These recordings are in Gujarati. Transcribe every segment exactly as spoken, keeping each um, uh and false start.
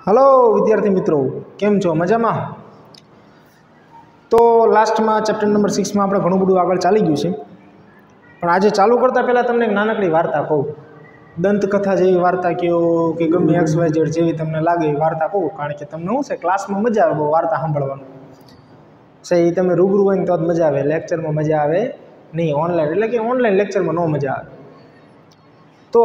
हेलो विद्यार्थी मित्रों, केम छो? मजामां? तो लास्ट में चैप्टर नंबर सिक्स में આપણે ઘણું બધું આગળ ચાલી ગયું છે, પણ આજે ચાલુ કરતા પહેલાં તમને એક નાનકડી વાર્તા કહું. દંતકથા જેવી વાર્તા કહો કે ગમે એક્સ વાય ઝેડ જેવી તમને લાગે એ વાર્તા કહું, કારણ કે તમને શું છે ક્લાસમાં મજા આવે બહુ વાર્તા સાંભળવાનું છે. એ તમે રૂબરૂ હોય ને તો જ મજા આવે, લેક્ચરમાં મજા આવે નહીં. ઓનલાઈન એટલે કે ઓનલાઈન લેક્ચરમાં ન મજા આવે. તો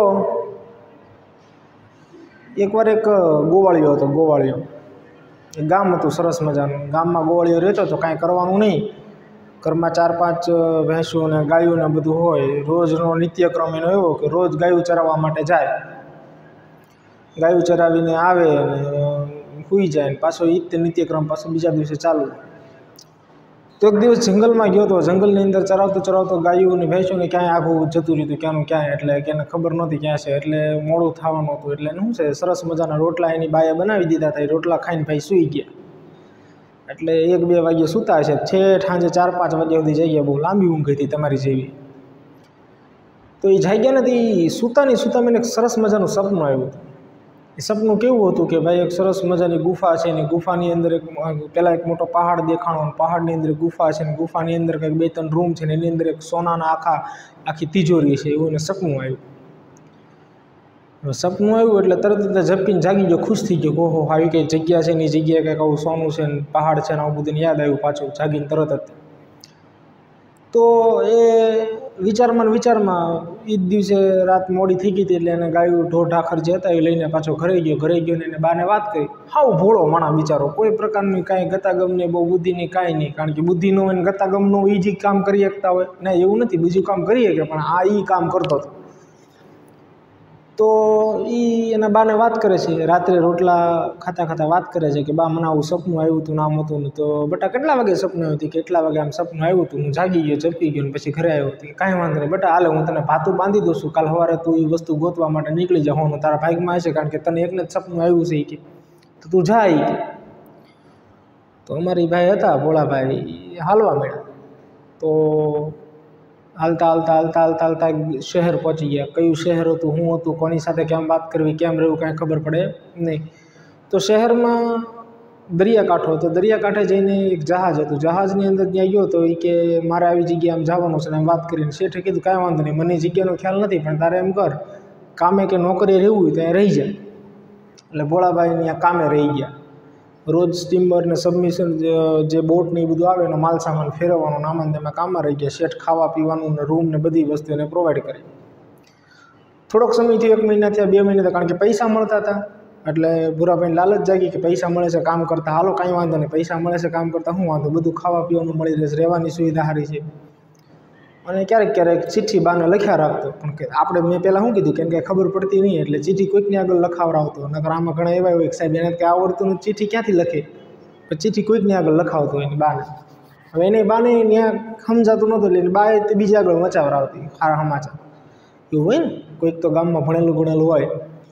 એકવાર એક ગોવાળિયો હતો. ગોવાળિયો એક ગામ હતું સરસ મજાનું. ગામમાં ગોવાળિયો રહેતો તો કાંઈ કરવાનું નહીં. ઘરમાં ચાર પાંચ ભેંસો ને ગાયો ને બધું હોય. રોજનો નિત્યક્રમ એનો એવો કે રોજ ગાયું ચરાવવા માટે જાય. ગાયું ચરાવીને આવે અને સૂઈ જાય ને પાછો એ જ નિત્યક્રમ પાછો બીજા દિવસે ચાલુ. તો એક દિવસ જંગલમાં ગયો હતો. જંગલની અંદર ચરાવતો ચરાવતો ગાયું ને ભેંસોને ક્યાંય આખું જતું રહ્યું હતું, ક્યાંનું ક્યાંય. એટલે કે એને ખબર નહોતી ક્યાં છે, એટલે મોડું થવાનું હતું. એટલે શું છે સરસ મજાના રોટલા એની બાએ બનાવી દીધા હતા. એ રોટલા ખાઈને ભાઈ સૂઈ ગયા. એટલે એક બે વાગ્યે સૂતા હશે, છેઠ સાંજે ચાર પાંચ વાગ્યા સુધી જઈએ. બહુ લાંબી ઊંઘ હતી તમારી જેવી. તો એ જાગ્યા નથી. સૂતાની સૂતા મને એક સરસ મજાનું સપનું આવ્યું હતું. એ સપનું કેવું હતું કે ભાઈ એક સરસ મજાની ગુફા છે ને ગુફાની અંદર એક પહેલાં એક મોટો પહાડ દેખાણો. પહાડની અંદર ગુફા છે ને ગુફાની અંદર કંઈક બે ત્રણ રૂમ છે ને એની અંદર એક સોનાના આખા આખી તિજોરી છે. એવું એને સપનું આવ્યું. સપનું આવ્યું એટલે તરત જ ઝપકીને જાગી ગયો, ખુશ થઈ ગયો. ઓહો, આવી કંઈ જગ્યા છે ને એ જગ્યાએ કંઈક આવું સોનું છે ને પહાડ છે ને આવું બધું યાદ આવ્યું પાછું જાગીને તરત જ. તો એ વિચારમાં ને વિચારમાં એ જ દિવસે રાત મોડી થઈ ગઈ હતી એટલે એને ગાયું ઢોર ઢાખર જે હતા એ લઈને પાછો ઘરે ગયો. ઘરે ગયો ને એને બાને વાત કરી. હાવ ભોળો માણા બિચારો, કોઈ પ્રકારની કાંઈ ગતાગમ નહીં, બહુ બુદ્ધિની કાંઈ નહીં. કારણ કે બુદ્ધિ ન હોય ને ગતાગમનું એ જ કામ કરી શકતા હોય ને, એવું નથી બીજું કામ કરી શકે, પણ આ એ કામ કરતો હતો. તો એ એના બાને વાત કરે છે, રાત્રે રોટલા ખાતા ખાતા વાત કરે છે કે બા મને આવું સપનું આવ્યું હતું, નામ હતું ને. તો બટા કેટલા વાગે સપનું આવ્યું હતું? કે એટલા વાગે આમ સપનું આવ્યું હતું, હું જાગી ગયો, ઝપકી ગયો ને પછી ઘરે આવ્યો હતો. કાંઈ વાંધો નહીં બટા, હાલે હું તને ભાતું બાંધી દઉં છું, કાલ સવારે તું એ વસ્તુ ગોતવા માટે નીકળી જા. હોનું તારા ભાગમાં હશે, કારણ કે તને એકને જ સપનું આવ્યું છે એ કે, તો તું જા એ કે. તો અમારી ભાઈ હતા ભોળાભાઈ, હાલવા મળ્યા. તો હાલતા હાલતા હાલતા હાલતા હાલતા શહેર પહોંચી ગયા. કયું શહેર હતું, શું હતું, કોની સાથે કેમ વાત કરવી, કેમ રહેવું, કાંઈ ખબર પડે નહીં. તો શહેરમાં દરિયાકાંઠો હતો. દરિયાકાંઠે જઈને એક જહાજ હતું. જહાજની અંદર ત્યાં ગયો તો એ કે મારે આવી જગ્યાએ આમ જવાનું છે ને એમ વાત કરીને. શેઠે કીધું કાંઈ વાંધો નહીં, મને જગ્યાનો ખ્યાલ નથી, પણ તારે એમ કર, કામે કે નોકરીએ રહેવું હોય ત્યાં રહી જાય. એટલે ભોળાભાઈ ત્યાં કામે રહી ગયા. રોજ સ્ટીમર ને સબમિશન જે બોટ ને એ બધું આવે એનો માલ સામાન ફેરવવાનો નામાન તેમાં કામમાં રહી ગયા. શેઠ ખાવા પીવાનું ને રૂમ ને બધી વસ્તુ એને પ્રોવાઈડ કરી. થોડોક સમય થયો, એક મહિના થયા, બે મહિના થયા, કારણ કે પૈસા મળતા હતા. એટલે ભૂરાભાઈને લાલચ જાગી કે પૈસા મળે છે કામ કરતા, હાલો કાંઈ વાંધો નહીં, પૈસા મળે છે કામ કરતાં શું વાંધો, બધું ખાવા પીવાનું મળી રહેશે, રહેવાની સુવિધા સારી છે. અને ક્યારેક ક્યારેક ચિઠ્ઠી બાને લખ્યા રાખતો. પણ કે આપણે મેં પહેલાં શું કીધું, કેમ કે ખબર પડતી નહીં એટલે ચિઠ્ઠી કોઈકની આગળ લખાવડાવતો. નકર આમાં ઘણા એવા હોય કે સાહેબ એને કંઈ આવડતું નથી, ચિઠ્ઠી ક્યાંથી લખે, પણ ચિઠ્ઠી કોઈકની આગળ લખાવતો એની બાને. હવે એને બાને ત્યાં સમજાતું નહોતું એટલે એની બાએ તે બીજા આગળ મચાવડાવતી સારા સમાચાર. એવું હોય ને, કોઈક તો ગામમાં ભણેલું ભણેલું હોય.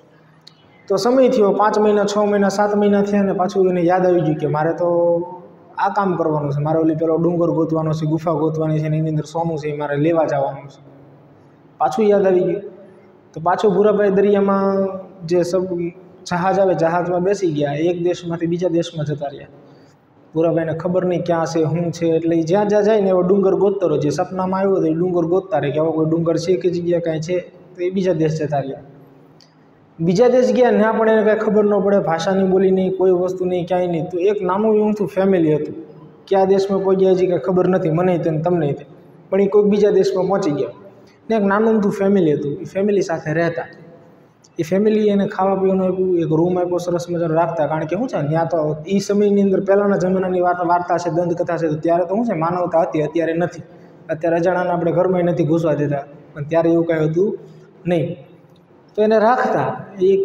તો સમય થયો, પાંચ મહિના, છ મહિના, સાત મહિના થયા ને પાછું એને યાદ આવી ગયું કે મારે તો આ કામ કરવાનું છે, મારે ઓલી પેલો ડુંગર ગોતવાનો છે, ગુફા ગોતવાની છે ને એની અંદર સોનું છે, મારે લેવા જવાનું છે. પાછું યાદ આવી ગયું. તો પાછું ભૂરાભાઈ દરિયામાં જે સબ જહાજ આવે જહાજમાં બેસી ગયા. એક દેશમાંથી બીજા દેશમાં જતા રહ્યા. ભૂરાભાઈને ખબર નહીં ક્યાં છે, શું છે, એટલે એ જ્યાં જ્યાં જાય ને એવો ડુંગર ગોતતો રહ્યો. જે સપનામાં આવ્યો હતો એ ડુંગર ગોતતા રહે કે આવો કોઈ ડુંગર છે કે જગ્યા કાંઈ છે. તો એ બીજા દેશ જતા રહ્યા. બીજા દેશ ગયા ત્યાં પણ એને કાંઈ ખબર ન પડે, ભાષાની બોલી નહીં, કોઈ વસ્તુ નહીં, ક્યાંય નહીં. તો એક નાનું એવું ફેમિલી હતું. કયા દેશમાં પહોંચ્યા હજી કાંઈ ખબર નથી મને તે તમને તે, પણ એ કોઈક બીજા દેશમાં પહોંચી ગયા. ને એક નાનું અમથું ફેમિલી હતું. એ ફેમિલી સાથે રહેતા. એ ફેમિલી એને ખાવા પીવાનું આપ્યું, એક રૂમ આપ્યો, સરસ મજાનો રાખતા. કારણ કે શું છે ત્યાં તો એ સમયની અંદર પહેલાંના જમાનાની વાત વાર્તા છે, દંતકથા છે, તો ત્યારે તો શું છે માનવતા હતી, અત્યારે નથી. અત્યારે અજાણાને આપણે ઘરમાં નથી ઘૂસવા દેતા, પણ ત્યારે એવું કાંઈ હતું નહીં. તો એને રાખતા. એક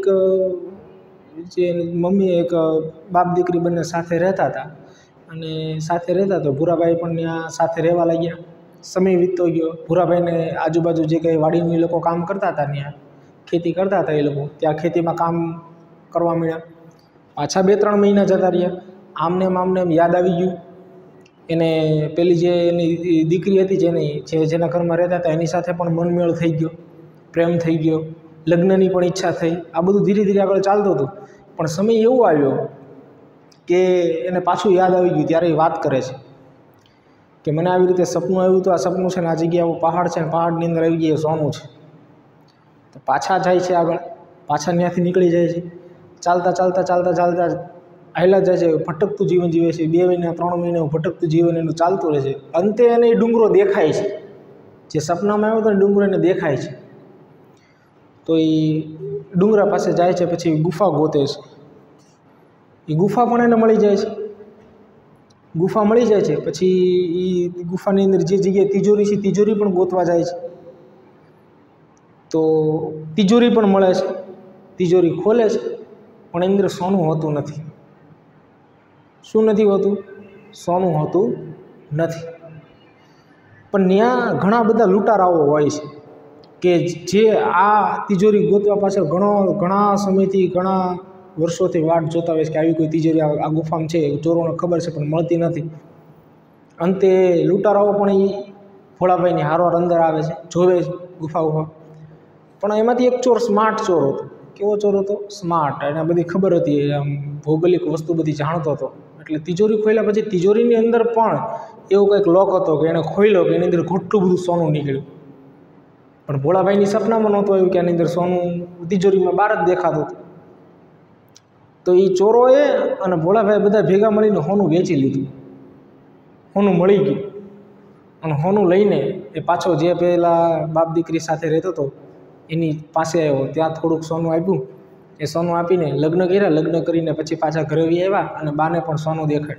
જે મમ્મી એક બાપ દીકરી બંને સાથે રહેતા હતા. અને સાથે રહેતા તો ભૂરાભાઈ પણ ત્યાં સાથે રહેવા લાગ્યા. સમય વીતતો ગયો. ભૂરાભાઈને આજુબાજુ જે કંઈ વાડીની લોકો કામ કરતા હતા ત્યાં ખેતી કરતા હતા એ લોકો, ત્યાં ખેતીમાં કામ કરવા મળ્યા. પાછા બે ત્રણ મહિના જતા રહ્યા. આમને આમને એમ યાદ આવી ગયું એને. પેલી જે એની દીકરી હતી જેની જે જેના ઘરમાં રહેતા હતા એની સાથે પણ મનમેળ થઈ ગયો, પ્રેમ થઈ ગયો. લગ્નની પણ ઈચ્છા થઈ, આ બધું ધીરે ધીરે આગળ ચાલતું હતું. પણ સમય એવો આવ્યો કે એને પાછું યાદ આવી ગયું. ત્યારે એ વાત કરે છે કે મને આવી રીતે સપનું આવ્યું હતું, આ સપનું છે ને આ જગ્યા પહાડ છે ને પહાડની અંદર આવી ગયા સોનું છે. તો પાછા જાય છે આગળ, પાછા ત્યાંથી નીકળી જાય છે, ચાલતા ચાલતા ચાલતા ચાલતા હાલ્યા જાય છે, ભટકતું જીવન જીવે છે. બે મહિના ત્રણ મહિના ભટકતું જીવન એનું ચાલતું રહે છે. અંતે એને એ ડુંગરો દેખાય છે, જે સપનામાં આવ્યો હતો ને ડુંગરો એને દેખાય છે. તો એ ડુંગરા પાસે જાય છે, પછી ગુફા ગોતે છે. એ ગુફા પણ એને મળી જાય છે. ગુફા મળી જાય છે પછી એ ગુફાની અંદર જે જગ્યાએ તિજોરી છે તિજોરી પણ ગોતવા જાય છે. તો તિજોરી પણ મળે છે, તિજોરી ખોલે છે, પણ એની અંદર સોનું હોતું નથી. શું નથી હોતું? સોનું હોતું નથી. પણ ત્યાં ઘણા બધા લૂંટારાઓ હોય છે કે જે આ તિજોરી ગોતવા પાછળ ઘણો ઘણા સમયથી ઘણા વર્ષોથી વાટ જોતા હોય છે કે આવી કોઈ તિજોરી આ ગુફામાં છે, ચોરોને ખબર છે પણ મળતી નથી. અંતે લૂંટારાઓ પણ એ ભોળાભાઈની હારવાર અંદર આવે છે, જોવે છે ગુફા ગુફા. પણ એમાંથી એક ચોર સ્માર્ટ ચોર હતો. કેવો ચોર હતો? સ્માર્ટ. એને બધી ખબર હતી, આમ ભૌગોલિક વસ્તુ બધી જાણતો હતો. એટલે તિજોરી ખોલ્યા પછી તિજોરીની અંદર પણ એવો કંઈક લોક હતો કે એણે ખોલ્યો કે એની અંદર ઘટલું બધું સોનું નીકળ્યું. પણ ભોળાભાઈની સપનામાં નહોતું આવ્યું કે આની અંદર સોનું તિજોરીમાં બહાર જ દેખાતું હતું. તો એ ચોરોએ અને ભોળાભાઈ બધા ભેગા મળીને સોનું વેચી લીધું. સોનું મળી ગયું અને સોનું લઈને એ પાછો જે પહેલાં બાપ દીકરી સાથે રહેતો હતો એની પાસે આવ્યો. ત્યાં થોડુંક સોનું આપ્યું. એ સોનું આપીને લગ્ન કર્યા. લગ્ન કરીને પછી પાછા ઘરે આવ્યા અને બાને પણ સોનું દેખાડ્યું.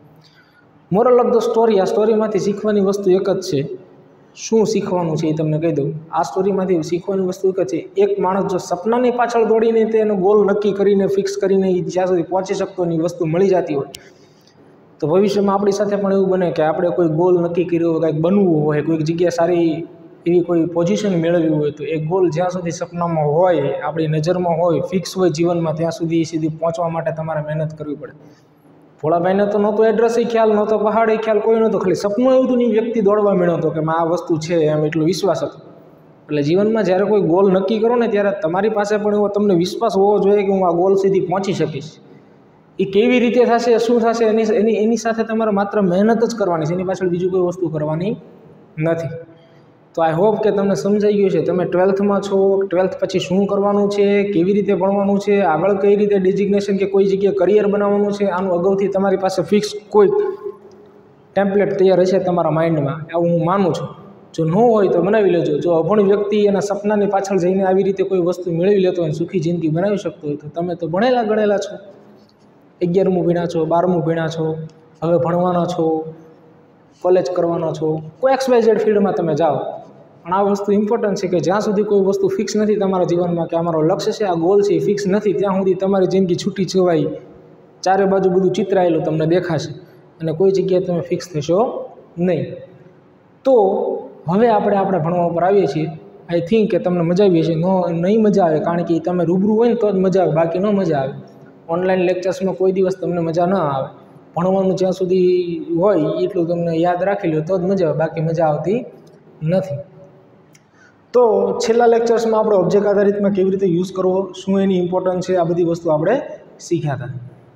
મોરલ ઓફ ધ સ્ટોરી, આ સ્ટોરીમાંથી શીખવાની વસ્તુ એક જ છે. શું શીખવાનું છે એ તમને કહી દઉં. આ સ્ટોરીમાંથી શીખવાની વસ્તુ એક જ છે. એક માણસ જો સપનાની પાછળ દોડીને તેનો ગોલ નક્કી કરીને ફિક્સ કરીને જ્યાં સુધી પહોંચી શકતો એની વસ્તુ મળી જતી હોય, તો ભવિષ્યમાં આપણી સાથે પણ એવું બને કે આપણે કોઈ ગોલ નક્કી કર્યો હોય, કંઈક બનવું હોય, કોઈક જગ્યાએ સારી એવી કોઈ પોઝિશન મેળવવી હોય, તો એ ગોલ જ્યાં સુધી સપનામાં હોય, આપણી નજરમાં હોય, ફિક્સ હોય જીવનમાં, ત્યાં સુધી એ સુધી પહોંચવા માટે તમારે મહેનત કરવી પડે. ભોળાભાઈને તો નહોતો એડ્રેસે ખ્યાલ, નહોતો પહાડે ખ્યાલ, કોઈ નહોતો. ખાલી સપનું એવું હતું ને વ્યક્તિ દોડવા મળ્યો હતો કે આ વસ્તુ છે એમ, એટલો વિશ્વાસ હતો. એટલે જીવનમાં જ્યારે કોઈ ગોલ નક્કી કરો ને ત્યારે તમારી પાસે પણ એવો તમને વિશ્વાસ હોવો જોઈએ કે હું આ ગોલ સુધી પહોંચી શકીશ. એ કેવી રીતે થશે, શું થશે, એની એની એની સાથે તમારે માત્ર મહેનત જ કરવાની છે, એની પાછળ બીજું કોઈ વસ્તુ કરવાની નથી. તો આઈ હોપ કે તમને સમજાઈ ગયું છે. તમે ટ્વેલ્થમાં છો, ટ્વેલ્થ પછી શું કરવાનું છે, કેવી રીતે ભણવાનું છે, આગળ કઈ રીતે ડિઝિગ્નેશન કે કોઈ જગ્યાએ કરિયર બનાવવાનું છે, આનું અગાઉથી તમારી પાસે ફિક્સ કોઈ ટેમ્પલેટ તૈયાર હશે તમારા માઇન્ડમાં, એવું હું માનું છું. જો ન હોય તો બનાવી લેજો. જો અભણ વ્યક્તિ એના સપનાની પાછળ જઈને આવી રીતે કોઈ વસ્તુ મેળવી લેતો હોય, સુખી જિંદગી બનાવી શકતો હોય, તો તમે તો ભણેલા ગણેલા છો. અગિયારમું ભણ્યા છો, બારમું ભણ્યા છો, હવે ભણવાના છો, કોલેજ કરવાનો છો, કોઈ એક્સ વાય ઝેડ ફિલ્ડમાં તમે જાઓ. પણ આ વસ્તુ ઇમ્પોર્ટન્ટ છે કે જ્યાં સુધી કોઈ વસ્તુ ફિક્સ નથી તમારા જીવનમાં, કે અમારો લક્ષ્ય છે, આ ગોલ છે, એ ફિક્સ નથી, ત્યાં સુધી તમારી જિંદગી છૂટી છવાઈ, ચારે બાજુ બધું ચિતરાયેલું તમને દેખાશે અને કોઈ જગ્યાએ તમે ફિક્સ થશો નહીં. તો હવે આપણે આપણે ભણવા ઉપર આવીએ છીએ. આઈ થિંક કે તમને મજા આવી છે. નો નહીં મજા આવે, કારણ કે તમે રૂબરૂ હોય ને તો જ મજા આવે, બાકી ન મજા આવે. ઓનલાઈન લેક્ચર્સમાં કોઈ દિવસ તમને મજા ન આવે. ભણવાનું જ્યાં સુધી હોય એટલું તમને યાદ રાખી લો તો જ મજા આવે, બાકી મજા આવતી નથી. તો છેલ્લા લેક્ચર્સમાં આપણે ઓબ્જેક્ટ આધારિતમાં કેવી રીતે યુઝ કરવો, શું એની ઇમ્પોર્ટન્સ છે, આ બધી વસ્તુ આપણે શીખ્યા હતા.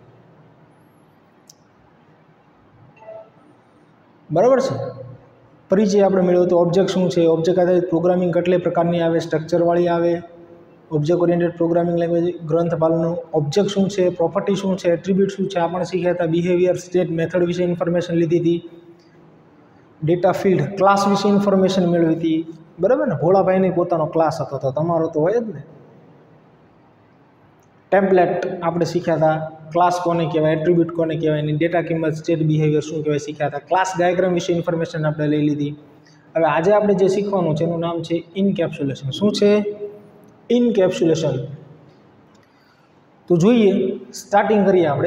બરાબર છે. પરિચય આપણે મેળવ્યો તો ઓબ્જેક્ટ શું છે, ઓબ્જેક્ટ આધારિત પ્રોગ્રામિંગ કેટલી પ્રકારની આવે, સ્ટ્રક્ચરવાળી આવે, ઓબ્જેક્ટ ઓરિએન્ટેડ પ્રોગ્રામિંગ લેંગ્વેજ ગ્રંથપાલનું, ઓબ્જેક્ટ શું છે, પ્રોપર્ટી શું છે, એટ્રીબ્યુટ શું છે, આ પણ શીખ્યા હતા. બિહેવિયર, સ્ટેટ, મેથડ વિશે ઇન્ફોર્મેશન લીધી હતી. ડેટા ફિલ્ડ, ક્લાસ વિશે ઇન્ફોર્મેશન મેળવી હતી. બરાબર ને. ભોળાભાઈને પોતાનો ક્લાસ હતો, તો તમારો તો હોય જ ને. ટેમ્પલેટ આપણે શીખ્યા હતા. ક્લાસ કોને કહેવાય, એટ્રીબ્યુટ કોને કહેવાય, એની ડેટા કિંમત, સ્ટેટ, બિહેવિયર શું કહેવાય શીખ્યા હતા. ક્લાસ ડાયાગ્રામ વિશે ઇન્ફોર્મેશન આપણે લઈ લીધી. હવે આજે આપણે જે શીખવાનું છે એનું નામ છે ઇનકેપ્સ્યુલેશન. શું છે? ઇનકેપ્સ્યુલેશન. તો જોઈએ, સ્ટાર્ટિંગ કરીએ આપણે.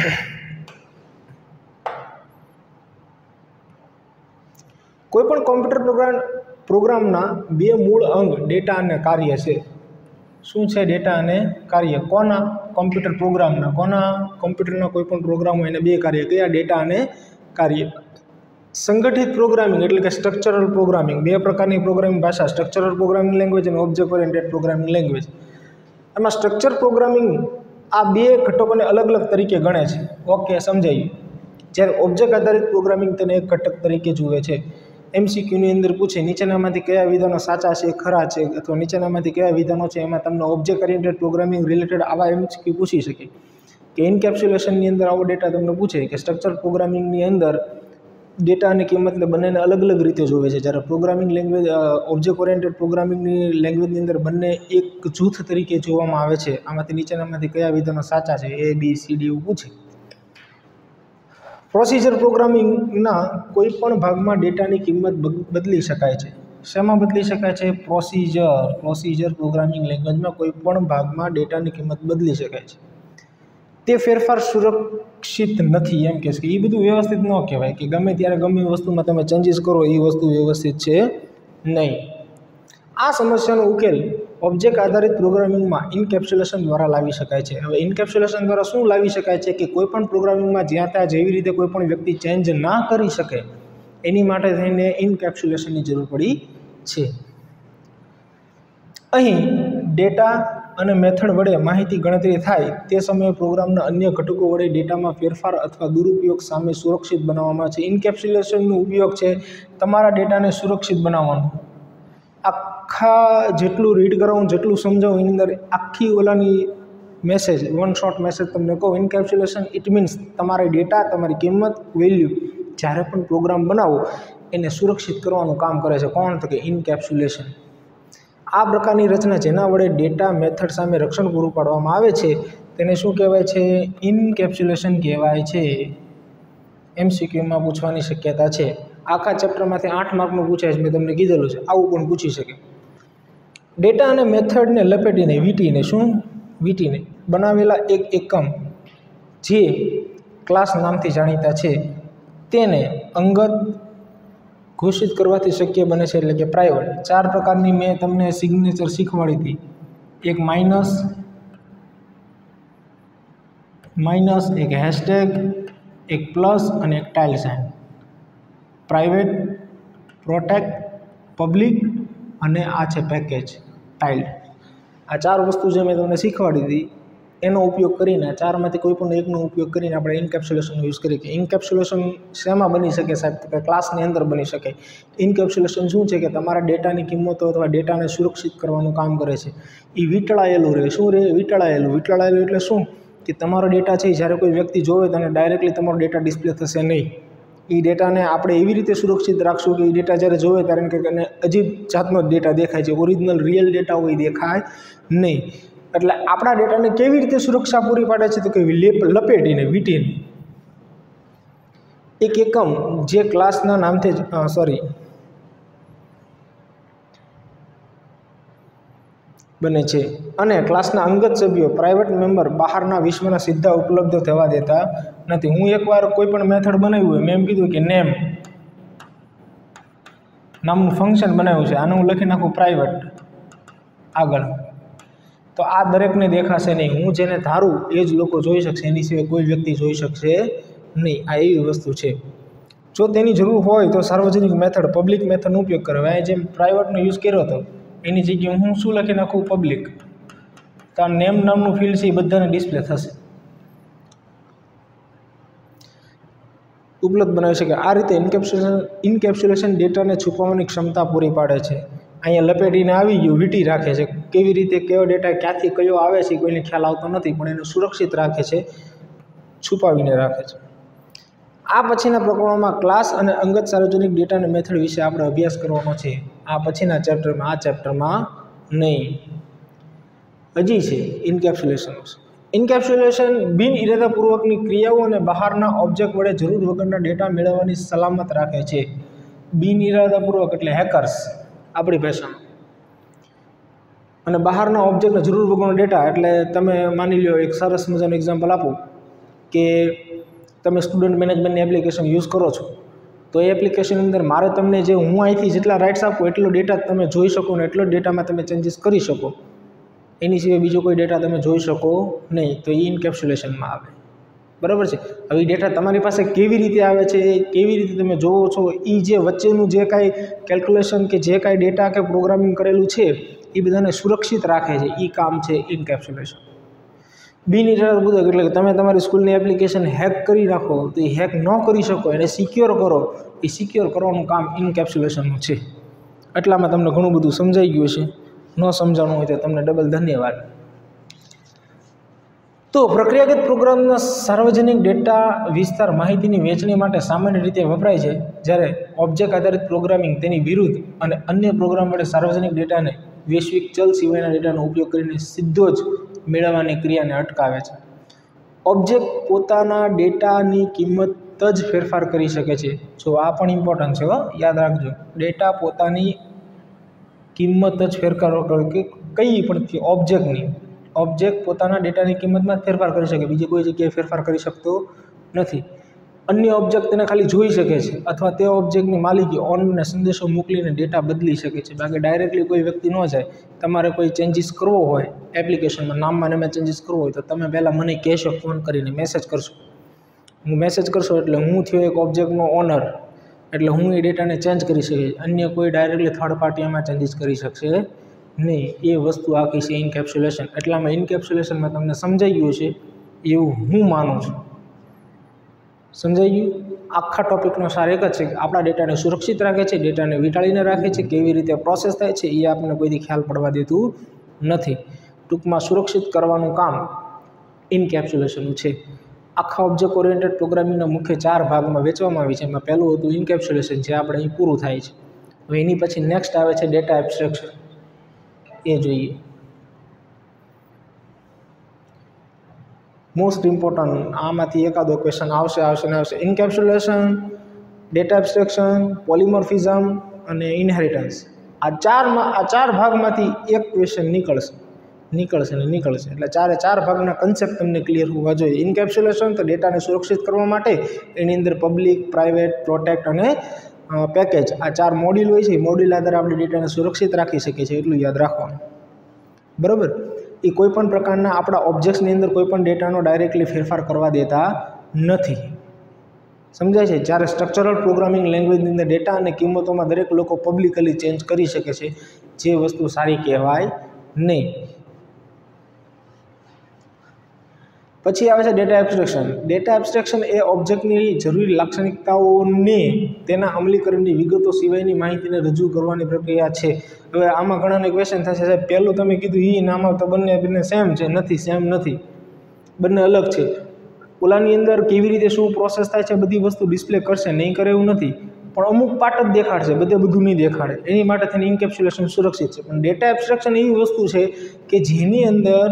કોઈ પણ કોમ્પ્યુટર પ્રોગ્રામ પ્રોગ્રામના બે મૂળ અંગ ડેટા અને કાર્ય છે. શું છે? ડેટા અને કાર્ય. કોના? કોમ્પ્યુટર પ્રોગ્રામના. કોના? કોમ્પ્યુટરના કોઈ પણ પ્રોગ્રામ હોય એને બે કાર્ય કયા? ડેટા અને કાર્ય. સંગઠિત પ્રોગ્રામિંગ એટલે કે સ્ટ્રક્ચરલ પ્રોગ્રામિંગ, બે પ્રકારની પ્રોગ્રામિંગ ભાષા, સ્ટ્રક્ચરલ પ્રોગ્રામિંગ લેંગ્વેજ અને ઓબ્જેક્ટ ઓરિએન્ટેડ પ્રોગ્રામિંગ લેંગ્વેજ. એમાં સ્ટ્રક્ચર પ્રોગ્રામિંગ આ બે ઘટકોને અલગ અલગ તરીકે ગણે છે. ઓકે, સમજાયું. જ્યારે ઓબ્જેક્ટ આધારિત પ્રોગ્રામિંગ તેને એક ઘટક તરીકે જુએ છે. એમસીક્યુની અંદર પૂછે નીચેનામાંથી કયા વિધાનો સાચા છે, ખરા છે, અથવા નીચેનામાંથી કયા વિધાનો છે, એમાં તમને ઓબ્જેક્ટ ઓરિએન્ટેડ પ્રોગ્રામિંગ રિલેટેડ આવા એમસીક્યુ પૂછી શકે. કે ઇનકેપ્સ્યુલેશનની અંદર આવો ડેટા તમને પૂછે કે સ્ટ્રક્ચર પ્રોગ્રામિંગની અંદર ડેટા અને કિંમતને બંનેને અલગ અલગ રીતે જોવે છે. જ્યારે પ્રોગ્રામિંગ લેંગ્વેજ ઓબ્જેક્ટ ઓરિએન્ટેડ પ્રોગ્રામિંગની લેંગ્વેજની અંદર બંને એક જૂથ તરીકે જોવામાં આવે છે. આમાંથી નીચેનામાંથી કયા વિધાનો સાચા છે, એ બી સી ડી એવું પૂછે. પ્રોસિજર પ્રોગ્રામિંગના કોઈ પણ ભાગમાં ડેટાની કિંમત બદલી શકાય છે. શેમાં બદલી શકાય છે? પ્રોસિજર પ્રોસિજર પ્રોગ્રામિંગ લેંગ્વેજમાં કોઈ પણ ભાગમાં ડેટાની કિંમત બદલી શકાય છે. તે ફેરફાર સુરક્ષિત નથી એમ કહે છે કે એ બધું વ્યવસ્થિત ન કહેવાય કે ગમે ત્યારે ગમે એ વસ્તુમાં તમે ચેન્જીસ કરો એ વસ્તુ વ્યવસ્થિત છે નહીં. આ સમસ્યાનો ઉકેલ ઓબ્જેક્ટ આધારિત પ્રોગ્રામિંગમાં ઇનકેપ્સ્યુલેશન દ્વારા લાવી શકાય છે. હવે ઇનકેપ્સ્યુલેશન દ્વારા શું લાવી શકાય છે કે કોઈ પણ પ્રોગ્રામિંગમાં જ્યાં ત્યાં જેવી રીતે કોઈ પણ વ્યક્તિ ચેન્જ ના કરી શકે એની માટે થઈને ઇનકેપ્સ્યુલેશનની જરૂર પડી છે. અહીં ડેટા અને મેથડ વડે માહિતી ગણતરી થાય તે સમયે પ્રોગ્રામના અન્ય ઘટકો વડે ડેટામાં ફેરફાર અથવા દુરુપયોગ સામે સુરક્ષિત બનાવવામાં છે. ઇનકેપ્સ્યુલેશનનો ઉપયોગ છે તમારા ડેટાને સુરક્ષિત બનાવવાનો. આખા જેટલું રીડ કરાવું, જેટલું સમજાવું એની અંદર આખી ઓલાની મેસેજ, વન શોર્ટ મેસેજ તમને કહું. ઇનકેપ્સ્યુલેશન ઇટ મીન્સ તમારા ડેટા, તમારી કિંમત, વેલ્યુ જ્યારે પણ પ્રોગ્રામ બનાવો એને સુરક્ષિત કરવાનું કામ કરે છે. કોણ? તો કે ઇનકેપ્સ્યુલેશન. આ પ્રકારની રચના જેના વડે ડેટા મેથડ સામે રક્ષણ પૂરું પાડવામાં આવે છે તેને શું કહેવાય છે? ઇનકેપ્સ્યુલેશન કહેવાય છે. એમસીક્યુમાં પૂછવાની શક્યતા છે. આખા ચેપ્ટરમાંથી આઠ માર્કનું પૂછાય છે, મેં તમને કીધેલું છે. આવું પણ પૂછી શકે. ડેટા અને મેથડને લપેટીને વીટીને શું વીટીને બનાવેલા એક એકમ જે ક્લાસ નામથી જાણીતા છે તેને અંગત ઘોષિત કરવાથી શક્ય બને છે, એટલે કે પ્રાઇવેટ. ચાર પ્રકારની મેં તમને સિગ્નેચર શીખવાડી હતી. એક માઇનસ માઇનસ એક હેશટેગ, એક પ્લસ અને એક tilde sign. Private, protect, public અને આ છે પેકેજ ટાઇલ્ડ. આ ચાર વસ્તુ જે મેં તમને શીખવાડી હતી એનો ઉપયોગ કરીને, ચારમાંથી કોઈ પણ એકનો ઉપયોગ કરીને આપણે ઇનકેપ્સ્યુલેશનનો યુઝ કરીએ. કે ઇનકેપ્સ્યુલેશન શેમાં બની શકે સાહેબ? તો કે ક્લાસની અંદર બની શકે. ઇનકેપ્સ્યુલેશન શું છે કે તમારા ડેટાની કિંમતો અથવા ડેટાને સુરક્ષિત કરવાનું કામ કરે છે. એ વીંટળાયેલું રહે. શું રહે? વીંટળાયેલું. વીંટળાયેલું એટલે શું? કે તમારો ડેટા છે જ્યારે કોઈ વ્યક્તિ જોવે તો ડાયરેક્ટલી તમારો ડેટા ડિસ્પ્લે થશે નહીં. એ ડેટાને આપણે એવી રીતે સુરક્ષિત રાખશું કે એ ડેટા જ્યારે જોવે ત્યારે કે એને અજીબ જાતનો ડેટા દેખાય છે. ઓરિજિનલ રિયલ ડેટા હોય દેખાય નહીં. એટલે આપણા ડેટાને કેવી રીતે સુરક્ષા પૂરી પાડે છે? તો કે લપેટીને, વીંટીને. એક એકમ જે ક્લાસના નામથી જ સોરી બને છે અને ક્લાસના અંગત સભ્યો, પ્રાઇવેટ મેમ્બર બહારના વિશ્વના સીધા ઉપલબ્ધ થવા દેતા નથી. હું એકવાર કોઈ પણ મેથડ બનાવ્યું હોય, મેં એમ કીધું કે નેમ નામનું ફંક્શન બનાવ્યું છે, આને હું લખી નાખું પ્રાઇવેટ આગળ, તો આ દરેકને દેખાશે નહીં. હું જેને ધારું એ જ લોકો જોઈ શકશે, એની સિવાય કોઈ વ્યક્તિ જોઈ શકશે નહીં. આ એવી વસ્તુ છે. જો તેની જરૂર હોય તો સાર્વજનિક મેથડ, પબ્લિક મેથડનો ઉપયોગ કરે. અહીંયા જેમ પ્રાઇવેટનો યુઝ કર્યો હતો એની જગ્યાએ હું શું લખી નાખું? પબ્લિક. તો આ નેમ નામનું ફિલ્ડ છે એ બધાને ડિસ્પ્લે થશે, ઉપલબ્ધ બનાવી શકે. આ રીતે ઇનકેપ્સ્યુલેશન ઇનકેપ્સ્યુલેશન ડેટાને છુપાવવાની ક્ષમતા પૂરી પાડે છે. અહીંયા લપેટીને આવી ગયું, વીંટી રાખે છે. કેવી રીતે કયો ડેટા ક્યાંથી કયો આવે છે કોઈને ખ્યાલ આવતો નથી, પણ એને સુરક્ષિત રાખે છે, છુપાવીને રાખે છે. આ પછીના પ્રકરણોમાં ક્લાસ અને અંગત સાર્વજનિક ડેટા અને મેથડ વિશે આપણે અભ્યાસ કરવાનો છે. આ પછીના ચેપ્ટરમાં, આ ચેપ્ટરમાં નહીં. હજી છે ઇનકેપ્સ્યુલેશન. ઇનકેપ્સ્યુલેશન બિન ઇરાદાપૂર્વકની ક્રિયાઓ અને બહારના ઓબ્જેક્ટ વડે જરૂર વગરના ડેટા મેળવવાની સલામત રાખે છે. બિન ઇરાદાપૂર્વક એટલે હેકર્સ આપણી ભાષામાં, અને બહારના ઓબ્જેક્ટને જરૂર વગરનો ડેટા એટલે તમે માની લો, એક સરસ મજાનું એક્ઝામ્પલ આપું કે તમે સ્ટુડન્ટ મેનેજમેન્ટની એપ્લિકેશન યુઝ કરો છો, તો એ એપ્લિકેશન અંદર મારે તમને જે હું અહીંથી જેટલા રાઇટ્સ આપું એટલો ડેટા તમે જોઈ શકો ને એટલો ડેટામાં તમે ચેન્જીસ કરી શકો. એની સિવાય બીજો કોઈ ડેટા તમે જોઈ શકો નહીં. તો એ ઇનકેપ્સ્યુલેશનમાં આવે. બરાબર છે। હવે ડેટા તમારી પાસે કેવી રીતે આવે છે, કેવી રીતે તમે જોવો છો, એ જે વચ્ચેનું જે કાંઈ કેલ્ક્યુલેશન કે જે કાંઈ ડેટા કે પ્રોગ્રામિંગ કરેલું છે એ બધાને સુરક્ષિત રાખે છે, એ કામ છે ઇન્કેપ્સ્યુલેશન। બિનઇરાદાપૂર્વક એટલે કે તમે તમારી સ્કૂલની એપ્લિકેશન હેક કરી નાખો તો એ હેક ન કરી શકો, એને સિક્યોર કરો, એ સિક્યોર કરવાનું કામ ઇન્કેપ્સ્યુલેશનનું છે। એટલામાં તમને ઘણું બધું સમજાઈ ગયું છે, ન સમજાણું હોય તો તમને ડબલ ધન્યવાદ। તો પ્રક્રિયાગત પ્રોગ્રામના સાર્વજનિક ડેટા વિસ્તાર માહિતીની વહેંચણી માટે સામાન્ય રીતે વપરાય છે, જ્યારે ઓબ્જેક્ટ આધારિત પ્રોગ્રામિંગ તેની વિરુદ્ધ અને અન્ય પ્રોગ્રામ માટે સાર્વજનિક ડેટાને વૈશ્વિક ચલ સિવાયના ડેટાનો ઉપયોગ કરીને સીધો જ મેળવવાની ક્રિયાને અટકાવે છે। ઓબ્જેક્ટ પોતાના ડેટાની કિંમત જ ફેરફાર કરી શકે છે। જો આ પણ ઇમ્પોર્ટન્ટ છે, હો યાદ રાખજો, ડેટા પોતાની કિંમત જ ફેરફાર કે કઈ પણ ઓબ્જેક્ટની ઓબ્જેક્ટ પોતાના ડેટાની કિંમતમાં ફેરફાર કરી શકે, બીજી કોઈ જગ્યાએ ફેરફાર કરી શકતો નથી। અન્ય ઓબ્જેક્ટ તેને ખાલી જોઈ શકે છે અથવા તે ઓબ્જેક્ટની માલિકી ઓનરને સંદેશો મોકલીને ડેટા બદલી શકે છે, બાકી ડાયરેક્ટલી કોઈ વ્યક્તિ ન જાય। તમારે કોઈ ચેન્જીસ કરવો હોય એપ્લિકેશનમાં, નામમાં ને એમાં ચેન્જીસ કરવો હોય તો તમે પહેલાં મને કહેશો, ફોન કરીને મેસેજ કરશો, હું મેસેજ કરશો એટલે હું થયો એક ઓબ્જેક્ટનો ઓનર, એટલે હું એ ડેટાને ચેન્જ કરી શકીશ। અન્ય કોઈ ડાયરેક્ટલી થર્ડ પાર્ટી એમાં ચેન્જીસ કરી શકશે નહીં। એ વસ્તુ આખી છે ઇન્કેપ્સ્યુલેશન। એટલામાં ઇન્કેપ્સ્યુલેશનમાં તમને સમજાઈ ગયું છે એવું હું માનું છું। સમજાઈ ગયું? આખા ટોપિકનો સાર એક જ છે કે આપણા ડેટાને સુરક્ષિત રાખે છે, ડેટાને વીંટાળીને રાખે છે, કેવી રીતે પ્રોસેસ થાય છે એ આપણને કોઈથી ખ્યાલ પડવા દેતું નથી। ટૂંકમાં સુરક્ષિત કરવાનું કામ ઇન્કેપ્સ્યુલેશનનું છે। આખા ઓબ્જેક્ટ ઓરિએન્ટેડ પ્રોગ્રામિંગના મુખ્ય ચાર ભાગમાં વેચવામાં આવી છે। એમાં પહેલું હતું ઇન્કેપ્સ્યુલેશન, જે આપણે અહીં પૂરું થાય છે। હવે એની પછી નેક્સ્ટ આવે છે ડેટા એબ્સ્ટ્રેક્શન, એ જોઈએ। મોસ્ટ ઇમ્પોર્ટન્ટ આમાંથી એકાદો ક્વેશ્ચન આવશે આવશે ને આવશે। ઇન્કેપ્સ્યુલેશન, ડેટા એબ્સ્ટ્રેક્શન, પોલિમોર્ફિઝમ અને ઇનહેરિટન્સ, આ ચારમાં આ ચાર ભાગમાંથી એક ક્વેશ્ચન નીકળશે નીકળશે ને નીકળશે એટલે ચારે ચાર ભાગના કન્સેપ્ટ તમને ક્લિયર હોવા જોઈએ। ઇન્કેપ્સ્યુલેશન તો ડેટાને સુરક્ષિત કરવા માટે એની અંદર પબ્લિક, પ્રાઇવેટ, પ્રોટેક્ટ અને પેકેજ આ ચાર મોડ્યુલ હોય છે। એ મોડ્યુલ આધારે આપણે ડેટાને સુરક્ષિત રાખી શકીએ છીએ, એટલું યાદ રાખવાનું, બરાબર। એ કોઈ પણ પ્રકારના આપણા ઓબ્જેક્ટ્સની અંદર કોઈ પણ ડેટાનો ડાયરેક્ટલી ફેરફાર કરવા દેતા નથી, સમજાય છે? જ્યારે સ્ટ્રક્ચરલ પ્રોગ્રામિંગ લેંગ્વેજની અંદર ડેટા અને કિંમતોમાં દરેક લોકો પબ્લિકલી ચેન્જ કરી શકે છે, જે વસ્તુ સારી કહેવાય નહીં। પછી આવે છે ડેટા એબ્સ્ટ્રેક્શન। ડેટા એબ્સ્ટ્રેક્શન એ ઓબ્જેક્ટની જરૂરી લાક્ષણિકતાઓને તેના અમલીકરણની વિગતો સિવાયની માહિતીને રજૂ કરવાની પ્રક્રિયા છે। હવે આમાં ઘણાને ક્વેશ્ચન થશે, સાહેબ પહેલું તમે કીધું એ નામ તો બંને બંને સેમ છે, નથી, સેમ નથી, બંને અલગ છે। ઓલાની અંદર કેવી રીતે શું પ્રોસેસ થાય છે બધી વસ્તુ ડિસ્પ્લે કરશે, નહીં કરે એવું નથી, પણ અમુક પાર્ટ જ દેખાડશે, બધે બધું નહીં દેખાડે। એની માટે થઈને ઇન્કેપ્સ્યુલેશન સુરક્ષિત છે। પણ ડેટા એબ્સ્ટ્રેક્શન એવી વસ્તુ છે કે જેની અંદર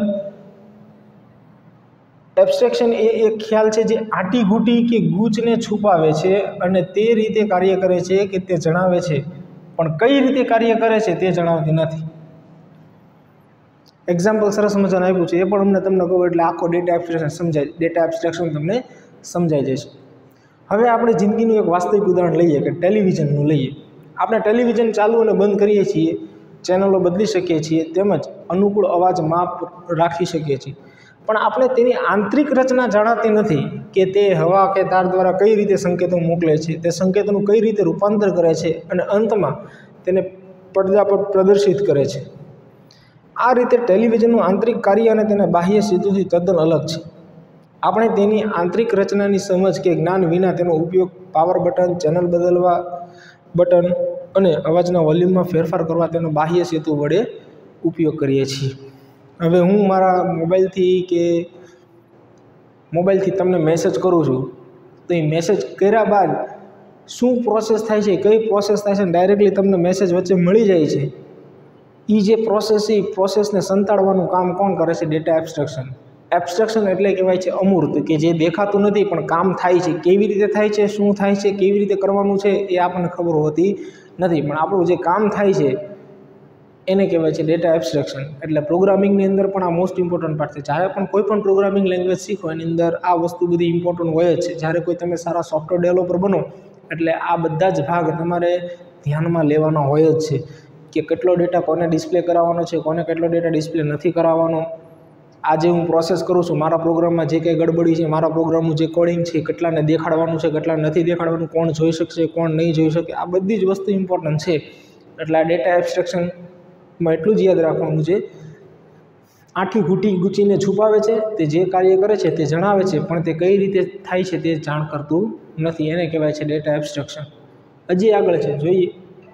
એબ્સ્ટ્રેક્શન એ એક ખ્યાલ છે જે આંટી ઘૂંટી કે ગૂંચને છુપાવે છે અને તે રીતે કાર્ય કરે છે કે તે જણાવે છે, પણ કઈ રીતે કાર્ય કરે છે તે જણાવતી નથી। એક્ઝામ્પલ સરસ મજાનું આપ્યું છે, એ પણ અમને તમને કહું એટલે આખો ડેટા એબ્સ્ટ્રેક્શન સમજાય, ડેટા એબ્સ્ટ્રેક્શન તમને સમજાઈ જશે। હવે આપણે જિંદગીનું એક વાસ્તવિક ઉદાહરણ લઈએ કે ટેલિવિઝનનું લઈએ। આપણે ટેલિવિઝન ચાલુ અને બંધ કરીએ છીએ, ચેનલો બદલી શકીએ છીએ, તેમજ અનુકૂળ અવાજ માપ રાખી શકીએ છીએ, પણ આપણે તેની આંતરિક રચના જાણતી નથી કે તે હવા કે તાર દ્વારા કઈ રીતે સંકેતો મોકલે છે, તે સંકેતોનું કઈ રીતે રૂપાંતર કરે છે અને અંતમાં તેને પડદા પર પ્રદર્શિત કરે છે। આ રીતે ટેલિવિઝનનું આંતરિક કાર્ય અને તેના બાહ્ય હેતુથી તદ્દન અલગ છે। આપણે તેની આંતરિક રચનાની સમજ કે જ્ઞાન વિના તેનો ઉપયોગ પાવર બટન, ચેનલ બદલવા બટન અને અવાજના વોલ્યુમમાં ફેરફાર કરવા તેનો બાહ્ય હેતુ વડે ઉપયોગ કરીએ છીએ। હવે હું મારા મોબાઈલથી કે મોબાઈલથી તમને મેસેજ કરું છું, તો એ મેસેજ કર્યા બાદ શું પ્રોસેસ થાય છે, કઈ પ્રોસેસ થાય છે, ડાયરેક્ટલી તમને મેસેજ વચ્ચે મળી જાય છે, એ જે પ્રોસેસ છે એ પ્રોસેસને સંતાડવાનું કામ કોણ કરે છે? Data abstraction. એબ્સ્ટ્રેક્શન એટલે કહેવાય છે અમૂર્ત, કે જે દેખાતું નથી પણ કામ થાય છે, કેવી રીતે થાય છે, શું થાય છે, કેવી રીતે કરવાનું છે એ આપણને ખબર હોતી નથી, પણ આપણું જે કામ થાય છે એને કહેવાય છે ડેટા એબ્સ્ટ્રેક્શન। એટલે પ્રોગ્રામિંગની અંદર પણ આ મોસ્ટ ઇમ્પોર્ટન્ટ પાર્ટ છે। જ્યારે પણ કોઈ પણ પ્રોગ્રામિંગ લેંગ્વેજ શીખો એની અંદર આ વસ્તુ બધી ઇમ્પોર્ટન્ટ હોય જ છે। જ્યારે કોઈ તમે સારા સોફ્ટવેર ડેવલપર બનો એટલે આ બધા જ ભાગ તમારે ધ્યાનમાં લેવાના હોય જ છે, કે કેટલો ડેટા કોને ડિસ્પ્લે કરાવવાનો છે, કોને કેટલો ડેટા ડિસ્પ્લે નથી કરાવવાનો, આજે હું પ્રોસેસ કરું છું, મારા પ્રોગ્રામમાં જે કંઈ ગડબડી છે, મારા પ્રોગ્રામનું જે કોડિંગ છે, કેટલાને દેખાડવાનું છે, કેટલા નથી દેખાડવાનું, કોણ જોઈ શકશે, કોણ નહીં જોઈ શકે, આ બધી જ વસ્તુ ઇમ્પોર્ટન્ટ છે. એટલે આ ડેટા એબ્સ્ટ્રેક્શનમાં એટલું જ યાદ રાખવાનું છે, આઠી ઘૂંટી ગૂંચીને છુપાવે છે, તે જે કાર્ય કરે છે તે જણાવે છે, પણ તે કઈ રીતે થાય છે તે જાણ કરતું નથી. એને કહેવાય છે ડેટા એબ્સ્ટ્રેક્શન. હજી આગળ છે, જોઈએ.